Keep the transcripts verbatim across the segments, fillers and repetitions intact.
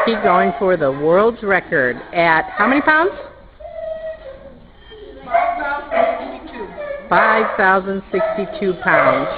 Porky going for the world's record at how many pounds? five thousand sixty-two pounds.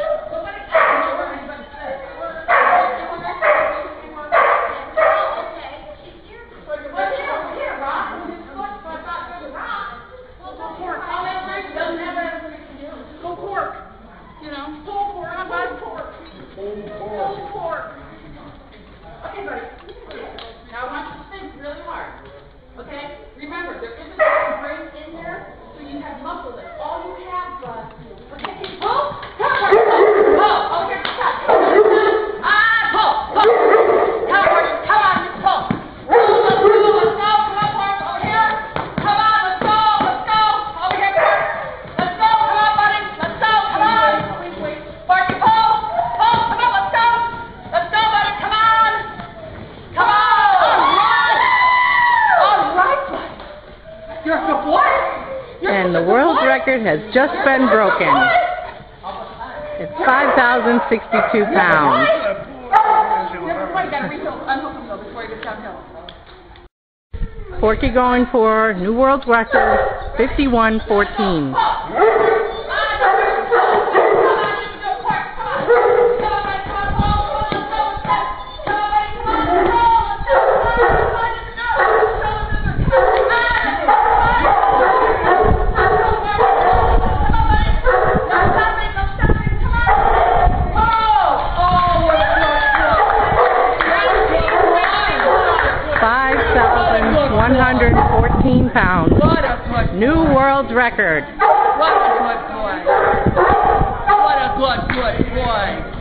You know, pull pork, how about pork? Pull pork. Okay, buddy. Now I want you to think really hard. Okay? Remember, there isn't a brain in there, so you have muscle there. All you have, bud. Okay, pull. Come on, pull. Pull. Okay, stop. Ah, pull. Pull. Come on, Porky. Come on, just pull. Pull, let's go, let's go. Come on, Porky. Over here. Come on, let's go, let's go. Over here, Porky. Let's go. Come on, buddy. Let's go. Come on. Porky, pull! Pull! Come on, let's go! Let's go, buddy! Come on! Come on! All right! All right, buddy! You're a good boy! You're And the world record has just been broken. It's five thousand sixty-two pounds. Porky going for new world record, fifty-one fourteen. one hundred fourteen pounds. What a good boy. New world record. What a good boy. What a good, good boy.